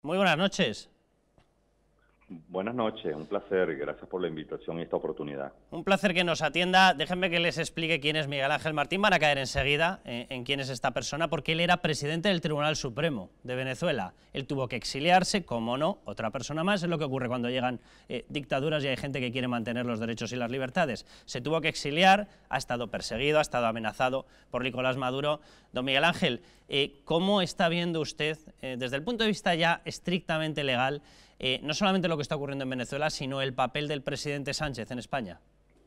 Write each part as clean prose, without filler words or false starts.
Muy buenas noches. Buenas noches, un placer, gracias por la invitación y esta oportunidad. Un placer que nos atienda. Déjenme que les explique quién es Miguel Ángel Martín. Van a caer enseguida en quién es esta persona, porque él era presidente del Tribunal Supremo de Venezuela. Él tuvo que exiliarse, como no, otra persona más. Es lo que ocurre cuando llegan dictaduras y hay gente que quiere mantener los derechos y las libertades. Se tuvo que exiliar, ha estado perseguido, ha estado amenazado por Nicolás Maduro. Don Miguel Ángel, ¿cómo está viendo usted, desde el punto de vista ya estrictamente legal, no solamente lo que está ocurriendo en Venezuela, sino el papel del presidente Sánchez en España?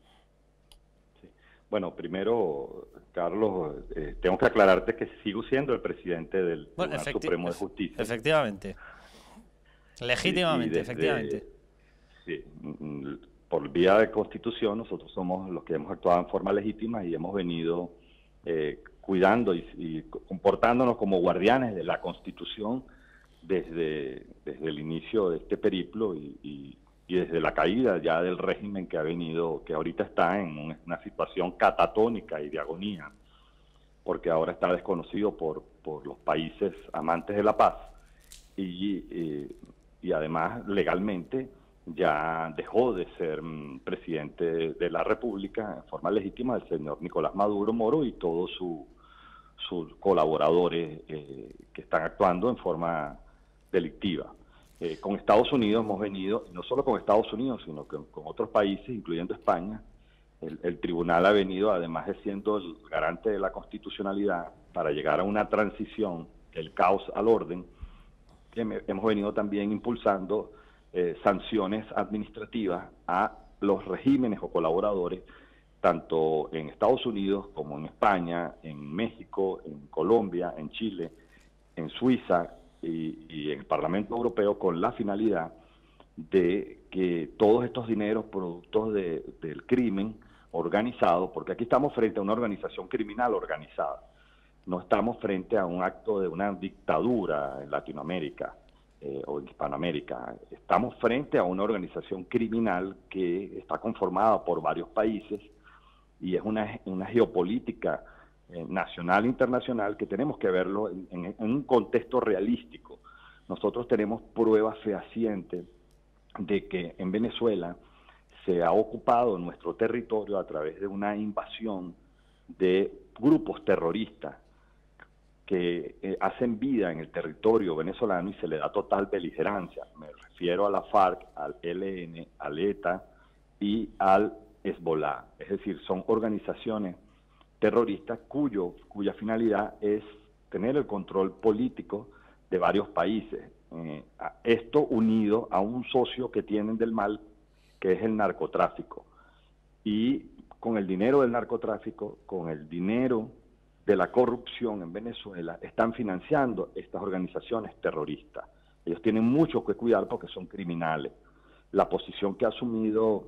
Sí. Bueno, primero, Carlos, tengo que aclararte que sigo siendo el presidente del Tribunal Supremo de Justicia. Efectivamente. Legítimamente, efectivamente. Sí, por vía de Constitución, nosotros somos los que hemos actuado en forma legítima y hemos venido cuidando y comportándonos como guardianes de la Constitución desde el inicio de este periplo y desde la caída ya del régimen que ha venido, que ahorita está en una situación catatónica y de agonía, porque ahora está desconocido por los países amantes de la paz y además legalmente ya dejó de ser presidente de la República en forma legítima el señor Nicolás Maduro Moro y todos sus colaboradores que están actuando en forma delictiva. Con Estados Unidos hemos venido, no solo con Estados Unidos, sino que con otros países, incluyendo España, el tribunal ha venido, además de siendo el garante de la constitucionalidad, para llegar a una transición del caos al orden, hemos venido también impulsando sanciones administrativas a los regímenes o colaboradores, tanto en Estados Unidos como en España, en México, en Colombia, en Chile, en Suiza, y en el Parlamento Europeo, con la finalidad de que todos estos dineros productos del crimen organizado, porque aquí estamos frente a una organización criminal organizada, no estamos frente a un acto de una dictadura en Latinoamérica o en Hispanoamérica, estamos frente a una organización criminal que está conformada por varios países y es una geopolítica nacional e internacional que tenemos que verlo en un contexto realístico. Nosotros tenemos pruebas fehacientes de que en Venezuela se ha ocupado nuestro territorio a través de una invasión de grupos terroristas que hacen vida en el territorio venezolano y se le da total beligerancia. Me refiero a la FARC, al ELN, al ETA y al Hezbollah. Es decir, son organizaciones terroristas cuya finalidad es tener el control político de varios países. Esto unido a un socio que tienen del mal, que es el narcotráfico. Y con el dinero del narcotráfico, con el dinero de la corrupción en Venezuela, están financiando estas organizaciones terroristas. Ellos tienen mucho que cuidar porque son criminales. La posición que ha asumido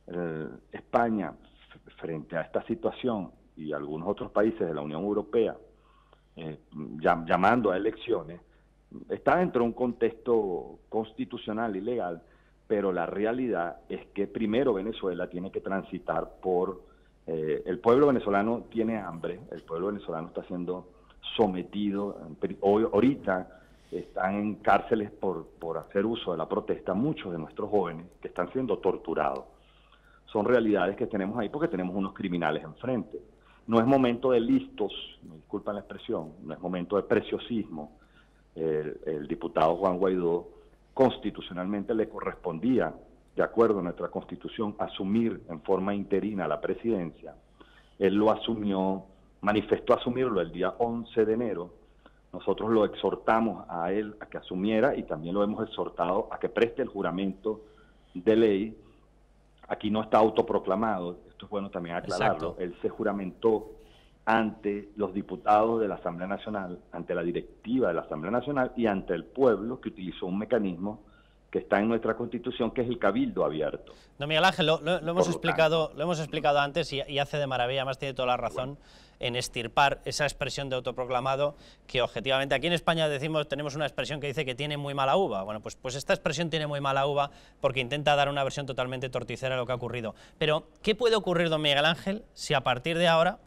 España frente a esta situación y algunos otros países de la Unión Europea, llamando a elecciones, está dentro de un contexto constitucional y legal, pero la realidad es que primero Venezuela tiene que transitar por... el pueblo venezolano tiene hambre, el pueblo venezolano está siendo sometido, ahorita están en cárceles por hacer uso de la protesta muchos de nuestros jóvenes que están siendo torturados. Son realidades que tenemos ahí porque tenemos unos criminales enfrente. No es momento de listos, me disculpan la expresión, no es momento de preciosismo. El diputado Juan Guaidó constitucionalmente le correspondía, de acuerdo a nuestra Constitución, asumir en forma interina la presidencia. Él lo asumió, manifestó asumirlo el día 11 de enero. Nosotros lo exhortamos a él a que asumiera y también lo hemos exhortado a que preste el juramento de ley. Aquí no está autoproclamado, esto es bueno también aclararlo. Exacto. Él se juramentó ante los diputados de la Asamblea Nacional, ante la directiva de la Asamblea Nacional y ante el pueblo, que utilizó un mecanismo que está en nuestra Constitución, que es el cabildo abierto. Don Miguel Ángel, lo hemos explicado antes y hace de maravilla, además tiene toda la razón en extirpar esa expresión de autoproclamado que objetivamente aquí en España tenemos una expresión que dice que tiene muy mala uva. Bueno, pues esta expresión tiene muy mala uva porque intenta dar una versión totalmente torticera de lo que ha ocurrido. Pero, ¿qué puede ocurrir, don Miguel Ángel, si a partir de ahora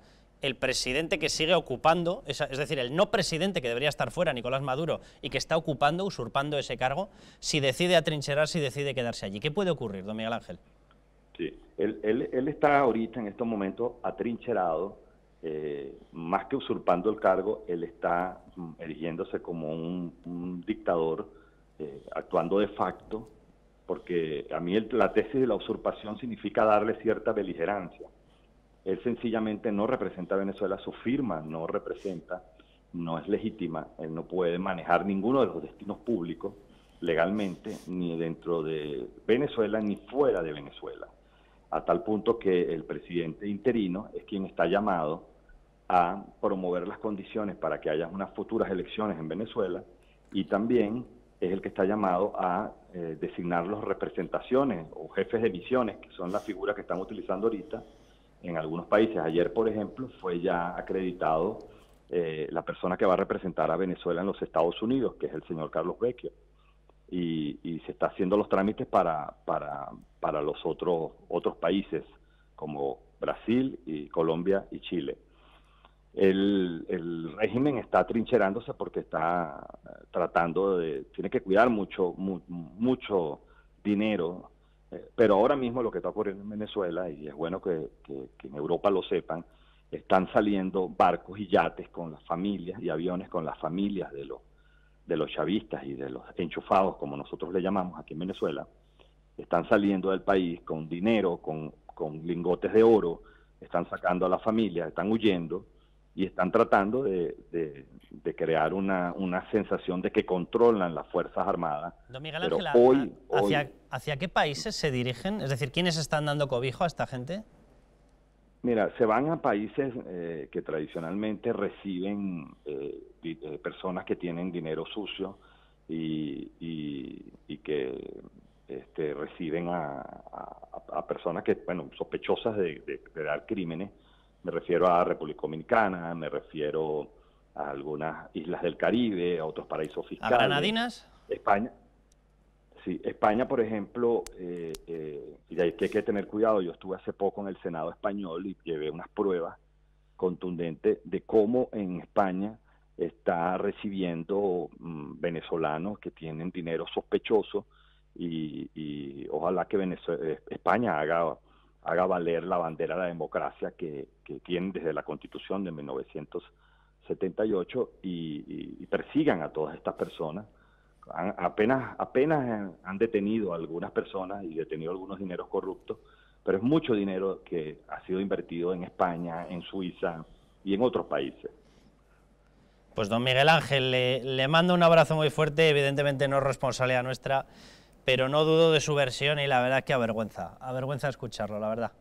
el presidente que sigue ocupando, es decir, el no presidente que debería estar fuera, Nicolás Maduro, y que está ocupando, usurpando ese cargo, si decide atrincherarse y decide quedarse allí. ¿Qué puede ocurrir, don Miguel Ángel? Sí, él está ahorita en estos momentos atrincherado, más que usurpando el cargo, él está erigiéndose como un dictador, actuando de facto, porque a mí la tesis de la usurpación significa darle cierta beligerancia. Él sencillamente no representa a Venezuela, su firma no representa, no es legítima, él no puede manejar ninguno de los destinos públicos legalmente, ni dentro de Venezuela ni fuera de Venezuela, a tal punto que el presidente interino es quien está llamado a promover las condiciones para que haya unas futuras elecciones en Venezuela, y también es el que está llamado a designar las representaciones o jefes de misiones, que son las figuras que están utilizando ahorita en algunos países. Ayer, por ejemplo, fue ya acreditado la persona que va a representar a Venezuela en los Estados Unidos, que es el señor Carlos Vecchio, y se está haciendo los trámites para los otros países, como Brasil, y Colombia y Chile. El régimen está atrincherándose porque está tratando tiene que cuidar mucho dinero, pero ahora mismo lo que está ocurriendo en Venezuela, y es bueno que en Europa lo sepan, están saliendo barcos y yates con las familias y aviones con las familias de los chavistas y de los enchufados, como nosotros le llamamos aquí en Venezuela. Están saliendo del país con dinero, con lingotes de oro, están sacando a la familia, están huyendo, y están tratando de crear una sensación de que controlan las Fuerzas Armadas. Don Miguel Pero Ángel, ¿hacia qué países se dirigen? Es decir, ¿quiénes están dando cobijo a esta gente? Mira, se van a países que tradicionalmente reciben personas que tienen dinero sucio y que reciben a personas que, bueno, sospechosas de dar crímenes. Me refiero a República Dominicana, me refiero a algunas islas del Caribe, a otros paraísos fiscales. ¿A Granadinas? España. Sí, España, por ejemplo, y hay que tener cuidado. Yo estuve hace poco en el Senado español y llevé unas pruebas contundentes de cómo en España está recibiendo venezolanos que tienen dinero sospechoso, y ojalá que España haga valer la bandera de la democracia que tienen desde la Constitución de 1978 y persigan a todas estas personas. Apenas han detenido a algunas personas y detenido algunos dineros corruptos, pero es mucho dinero que ha sido invertido en España, en Suiza y en otros países. Pues don Miguel Ángel, le mando un abrazo muy fuerte. Evidentemente no es responsabilidad nuestra, pero no dudo de su versión y la verdad es que avergüenza escucharlo, la verdad.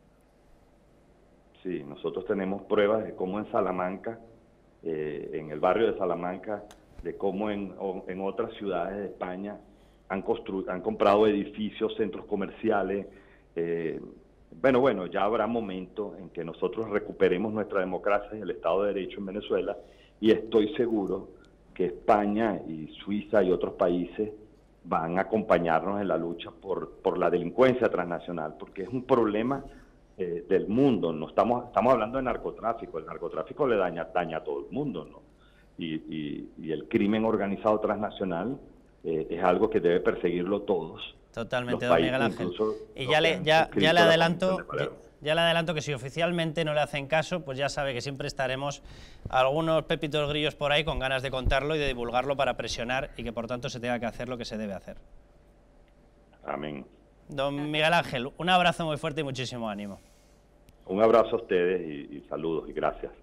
Sí, nosotros tenemos pruebas de cómo en Salamanca, en el barrio de Salamanca, de cómo en otras ciudades de España han comprado edificios, centros comerciales. Bueno, ya habrá momento en que nosotros recuperemos nuestra democracia y el Estado de Derecho en Venezuela, y estoy seguro que España y Suiza y otros países van a acompañarnos en la lucha por la delincuencia transnacional, porque es un problema del mundo. No estamos hablando de narcotráfico. El narcotráfico le daña a todo el mundo, ¿no? Y el crimen organizado transnacional es algo que debe perseguirlo todos. Totalmente, don Miguel Ángel. Y ya le adelanto que si oficialmente no le hacen caso, pues ya sabe que siempre estaremos algunos pepitos grillos por ahí con ganas de contarlo y de divulgarlo para presionar y que por tanto se tenga que hacer lo que se debe hacer. Amén. Don Miguel Ángel, un abrazo muy fuerte y muchísimo ánimo. Un abrazo a ustedes y saludos y gracias.